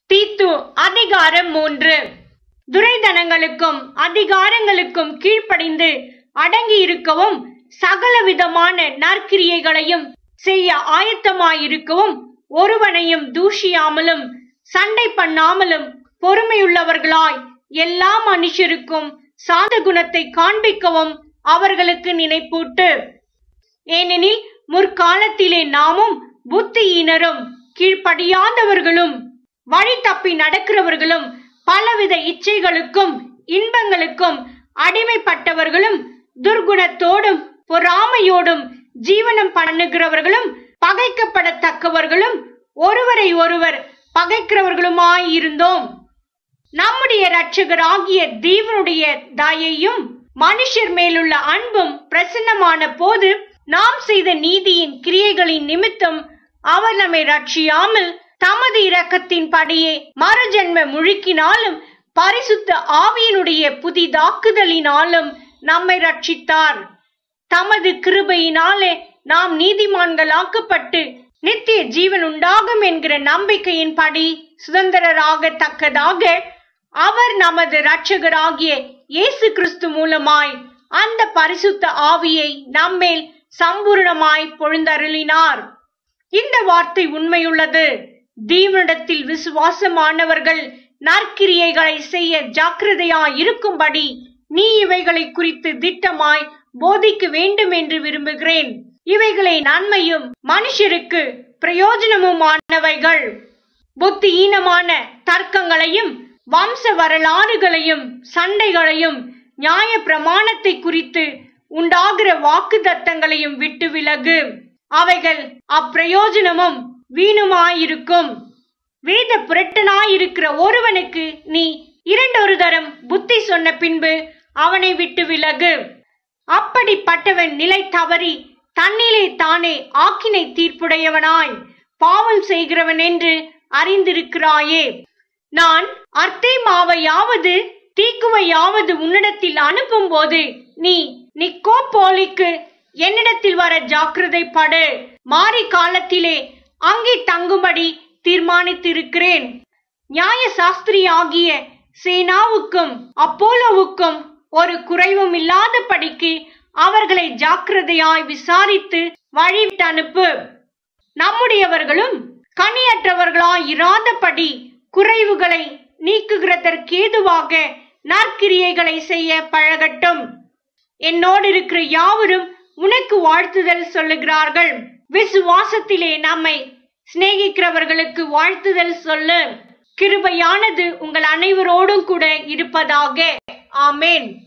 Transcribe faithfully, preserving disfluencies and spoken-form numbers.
தீத்து அதிகாரம் மூன்று. துரைதனங்களுக்கும் அதிகாரங்களுக்கும் கீழ்ப்படிந்து அடங்கி இருக்கவும் சகலவிதமான நற்கிரியைகளையும் செய்ய ஆயத்தமாயிருக்கவும் ஒருவனையும் தூஷியாமலும் சண்டை பண்ணாமலும் பொறுமையுள்ளவர்களாய் எல்லா மனுஷருக்கும் சாந்த குணத்தை காண்பிக்கவும் அவர்களுக்கு நினைப்பூட்டு. ஏனெனில் முற்காலத்திலே நாமும் புத்தியீனரும் கீழ்ப்படியாதவர்களும் வழி தப்பி நடக்கிறவர்களும் பலவித இச்சைகளுக்கும் இன்பங்களுக்கும் அடிமைப்பட்டவர்களும் துர்குணத்தோடும் பொறாமையோடும் ஜீவனம் பண்ணுகிறவர்களும் பகைக்கப்படத்தக்கவர்களும் ஒருவரை ஒருவர் பகைக்கிறவர்களுமாயிருந்தோம். நம்முடைய இரட்சகராகிய தேவனுடைய தயையும் மனுஷர் மேலுள்ள அன்பும் பிரசன்னமான போது நாம் செய்த நீதியின் கிரியைகளின் நிமித்தம் அவர் நம்மை ரட்சியாமல் தமது இரக்கத்தின் படியே மறுஜன்ம முழுக்கினாலும் பரிசுத்த ஆவியினுடைய புதிதாக்குதலினாலும் நம்மை ரட்சித்தார். தமது கிருபையினாலே நாம் நீதிமான்களாக்கப்பட்டு நித்திய ஜீவன் உண்டாகும் என்கிற நம்பிக்கையின் படி சுதந்திரராக தக்கதாக அவர் நமது இரட்சகராகிய இயேசு கிறிஸ்து மூலமாய் அந்த பரிசுத்த ஆவியை நம்மேல் சம்பூர்ணமாய் பொழிந்தருளினார். இந்த வார்த்தை உண்மையுள்ளது. தேவனிடத்தில் விசுவாசமானவர்கள் நற்கிரியைகளை செய்ய ஜாக்கிரதையாய் இருக்கும்படி நீ இவைகளை குறித்து திட்டமாய் போதிக்க வேண்டும் என்று விரும்புகிறேன். இவைகளை நன்மையும் மனுஷருக்கு பிரயோஜனமுமானவைகள். புத்தியீனமான தர்க்கங்களையும் வம்ச வரலாறுகளையும் சண்டைகளையும் நியாய பிரமாணத்தை குறித்து உண்டாகிற வாக்கு தத்தங்களையும் விட்டு விலகு. அவைகள் அப்பிரயோஜனமும் வீணுமாயிருக்கும். வேத புரட்டனாயிருக்கிற ஒருவனுக்கு நீ இரண்டொரு தரம் புத்தி சொன்ன பின்பு அவனை விட்டு விலகு. அப்படிப்பட்டவன் நிலை தவறி தன்னிலே தானே ஆக்கினை தீர்ப்புடையவனாய் பாவம் செய்கிறவன் என்று அறிந்திருக்கிறாயே. நான் அர்த்தேமாவையாவது தீக்குவையாவது உன்னிடத்தில் அனுப்பும் போது நீ நிக்கோப்போலிக்கு என்னிடத்தில் வர ஜாக்கிரதைப்படு. மாறி காலத்திலே அங்கே தங்கும்படி தீர்மானித்திருக்கிறேன். நியாய சாஸ்திரி ஆகிய சேனாவுக்கும் அப்போலோவுக்கும் ஒரு குறைவும் இல்லாத படிக்கு அவர்களை ஜாக்கிரதையாய் விசாரித்து வழிவிட்டு அனுப்பு. நம்முடையவர்களும் கனியற்றவர்களாய் இராதபடி குறைவுகளை நீக்குகிறதற்கேதுவாக நற்கிரியைகளை செய்ய பழகட்டும். என்னோடு இருக்கிற யாவரும் உனக்கு வாழ்த்துதல் சொல்லுகிறார்கள். விசுவாசத்திலே நம்மை சிநேகிக்கிறவர்களுக்கு வாழ்த்துதல் சொல்லு. கிருபையானது உங்கள் அனைவரோடும் கூட இருப்பதாக. ஆமேன்.